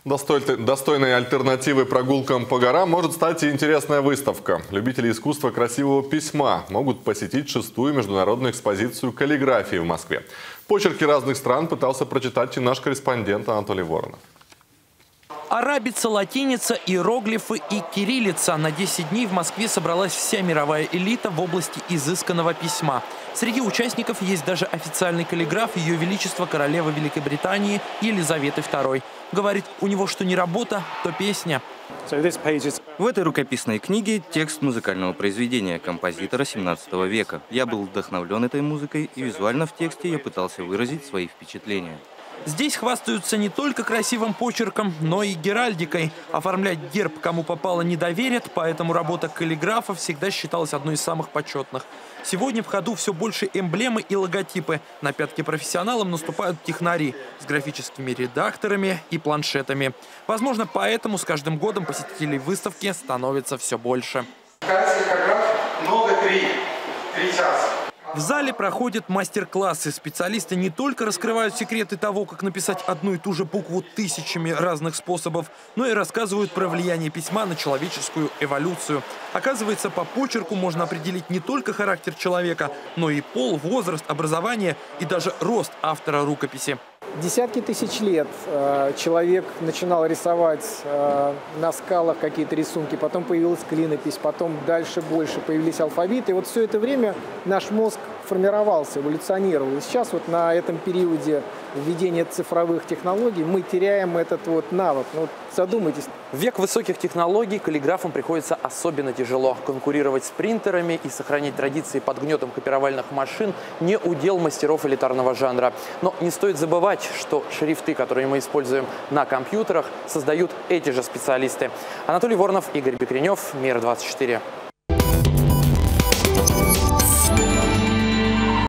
Достойной альтернативой прогулкам по горам может стать и интересная выставка. Любители искусства красивого письма могут посетить 6-ю международную экспозицию каллиграфии в Москве. Почерки разных стран пытался прочитать и наш корреспондент Анатолий Воронов. Арабица, латиница, иероглифы и кириллица. На 10 дней в Москве собралась вся мировая элита в области изысканного письма. Среди участников есть даже официальный каллиграф Ее Величества королевы Великобритании Елизаветы II. Говорит, у него что не работа, то песня. В этой рукописной книге текст музыкального произведения композитора 17 века. Я был вдохновлен этой музыкой, и визуально в тексте я пытался выразить свои впечатления. Здесь хвастаются не только красивым почерком, но и геральдикой. Оформлять герб кому попало не доверят, поэтому работа каллиграфа всегда считалась одной из самых почетных. Сегодня в ходу все больше эмблемы и логотипы. На пятки профессионалам наступают технари с графическими редакторами и планшетами. Возможно, поэтому с каждым годом посетителей выставки становится все больше. Много 3 часа. В зале проходят мастер-классы. Специалисты не только раскрывают секреты того, как написать одну и ту же букву тысячами разных способов, но и рассказывают про влияние письма на человеческую эволюцию. Оказывается, по почерку можно определить не только характер человека, но и пол, возраст, образование и даже рост автора рукописи. Десятки тысяч лет человек начинал рисовать на скалах какие-то рисунки, потом появилась клинопись, потом дальше больше появились алфавиты. И вот все это время наш мозг формировался, эволюционировал. И сейчас вот на этом периоде введения цифровых технологий мы теряем этот вот навык. Ну, вот задумайтесь. В век высоких технологий каллиграфам приходится особенно тяжело. Конкурировать с принтерами и сохранить традиции под гнетом копировальных машин не удел мастеров элитарного жанра. Но не стоит забывать, что шрифты, которые мы используем на компьютерах, создают эти же специалисты. Анатолий Воронов, Игорь Бекренев, Мир 24.